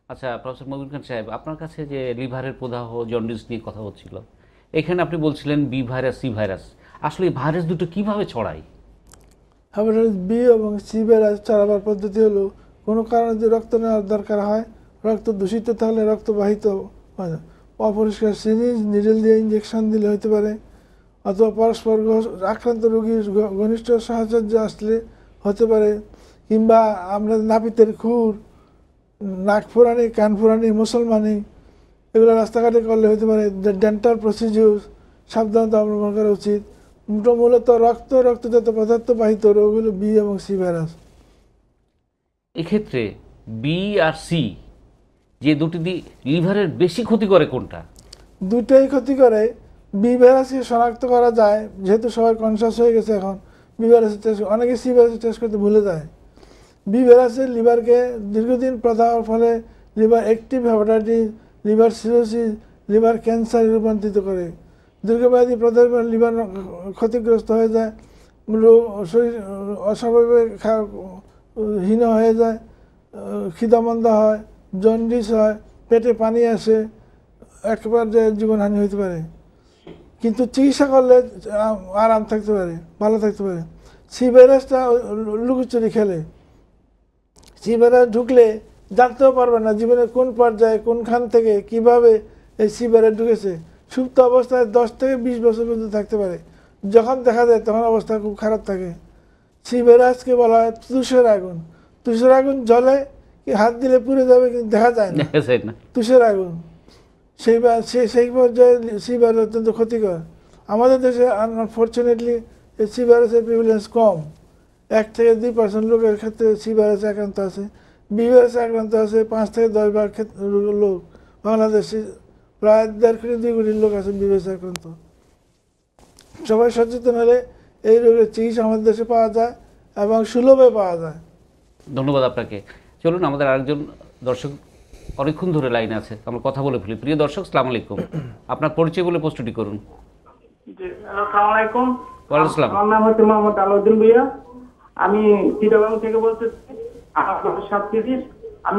আচ্ছা, প্রফেসর মবিন খান সাহেব, আপনার কাছে যে লিভারের প্রদাহ জন্ডিস নিয়ে কথা হচ্ছিল, এখানে আপনি বলছিলেন বি ভাইরাস, সি ভাইরাস। আসলে এই ভাইরাস দুটো কিভাবে ছড়ায়? হেপাটাইটিস বি এবং সি ভাইরাস ছড়াবার পদ্ধতি হলো কোনো কারণে যদি রক্ত নেওয়ার দরকার হয়, রক্ত দূষিত থাকলে রক্তবাহিত হয়। অপরিষ্কার সিরিঞ্জ নিডল দিয়ে ইঞ্জেকশন দিলে হতে পারে, অথবা পরস্পর আক্রান্ত রোগীর ঘনিষ্ঠ সাহচর্য আসলে হতে পারে, কিংবা আমরা নাপিতের খুর, নাক ফোরানি, কান ফোরানি, মুসলমানি এগুলো রাস্তাঘাটে করলে হতে পারে। ডেন্টাল প্রসিডিউর সাবধানতা অবলম্বন করা উচিত। মূলত রক্তজাত পদার্থ বাহিত রোগ হলো বি এবং সি ভাইরাস। এক্ষেত্রে বি আর সি, যে দুটি লিভারের বেশি ক্ষতি করে, কোনটা? দুটোই ক্ষতি করে। বি ভাইরাসকে শনাক্ত করা যায়, যেহেতু সবাই কনসাস হয়ে গেছে এখন। বি ভাইরাসের টেস্ট, অনেকে সি ভাইরাসের টেস্ট করতে ভুলে যায়। বি ভাইরাসের লিভারকে দীর্ঘদিন প্রদাহের ফলে liver active hepatitis, liver cirrhosis, liver ক্যান্সারে রূপান্তরিত করে। দীর্ঘমেয়াদী প্রদাহের ফলে লিভার ক্ষতিগ্রস্ত হয়ে যায়, শরীর অস্বাভাবিক হীন হয়ে যায়, খিদামন্দা হয়, জন্ডিস হয়, পেটে পানি আসে, একবারে জীবনহানি হতে পারে। কিন্তু চিকিৎসা করলে আরাম থাকতে পারে, ভালো থাকতে পারে। সি ভাইরাসটা লুকোচুরি খেলে। সি ভাইরাস ঢুকলে জানতেও পারবে না জীবনের কোন পর্যায়ে কোনখান থেকে কিভাবে এই সি ভাইরাস ঢুকেছে। সুপ্ত অবস্থায় 10 থেকে 20 বছর পর্যন্ত থাকতে পারে। যখন দেখা যায় তখন অবস্থা খুব খারাপ থাকে। সি ভাইরাসকে বলা হয় তুষের আগুন। তুষের আগুন জ্বলে, কি হাত দিলে পুড়ে যাবে, কিন্তু দেখা যায় না। তুষের আগুন সেই পর্যায়ে সি ভাইরাস অত্যন্ত ক্ষতিকর। আমাদের দেশে আনফর্চুনেটলি এই সি ভাইরাসের প্রিভিলেন্স কম। 1 থেকে 2% লোকের ক্ষেত্রে সি ভাইরাসে আক্রান্ত আছে। বি ভাইরাসে আক্রান্ত আছে 5 থেকে 10 ভাগ লোক। বাংলাদেশে প্রায় 1.5 কোটি 2 কোটি লোক আছে বি ভাইরাসে আক্রান্ত। সবাই সচেতন হলে এই রোগের চিকিৎসা আমাদের দেশে পাওয়া যায় এবং সুলভে পাওয়া যায়। ধন্যবাদ আপনাকে। চলুন, আমাদের আরেকজন দর্শক অনেকক্ষণ ধরে লাইনে আছে, আমরা কথা বলে ফেলি। প্রিয় দর্শক, সালাম আলাইকুম। আপনার পরিচয় বলে প্রশ্নটি করুন। জি, আসসালামু আলাইকুম। ওয়ালাইকুম আসসালাম। আমার নাম হচ্ছে মোহাম্মদ আলাউদ্দিন ভুইয়া। আমি চিটাগাং থেকে বলতেছি। আমার বয়স 37। আমি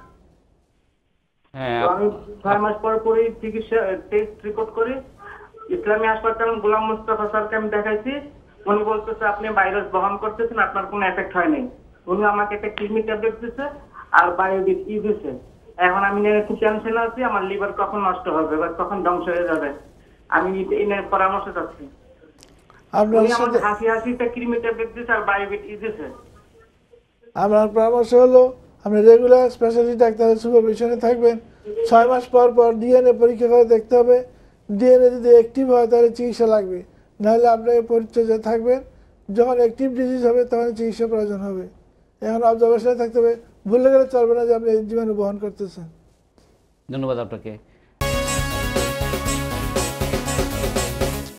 হ্যাঁ, তো আমি 6 মাস পরেই চিকিৎসা টেস্ট রিপোর্ট করি। ইসলামী হাসপাতাল গোলাম মুস্তাফা স্যারকে আমি দেখাইছি। উনি বলতেছে আপনি ভাইরাস বহন করতেছেন, আপনার কোনো এফেক্ট হয়নি। উনি আমাকে একটা কিডনি ট্যাবলেট দিচ্ছে আর বায়োবিট দিচ্ছে। এখন আমি নিয়ে একটু টেনশন আছি, আমার লিভার কখন নষ্ট হবে বা কখন ধ্বংস হয়ে যাবে। আমি এই নিয়ে পরামর্শ চাচ্ছি। আপনার উনি সাথে আমাকে হাসিটা কিডনি ট্যাবলেট দিচ্ছে আর বায়োবিট দিচ্ছে। আমার পরামর্শ হলো আপনি রেগুলার স্পেশালিস্ট ডাক্তারের সুপারভিশনে থাকবেন। 6 মাস পর পর ডিএনএ পরীক্ষা করে দেখতে হবে। ডিএনএ যদি অ্যাক্টিভ হয় তাহলে চিকিৎসা লাগবে, নাহলে আপনাকে পরিচর্যা থাকবেন। যখন অ্যাক্টিভ ডিজিজ হবে তখন চিকিৎসা প্রয়োজন হবে। এখন অবজারভেশনে থাকতে হবে, ভুলে গেলে চলবে না যে আপনি এই জীবাণু বহন করতেছেন। ধন্যবাদ আপনাকে।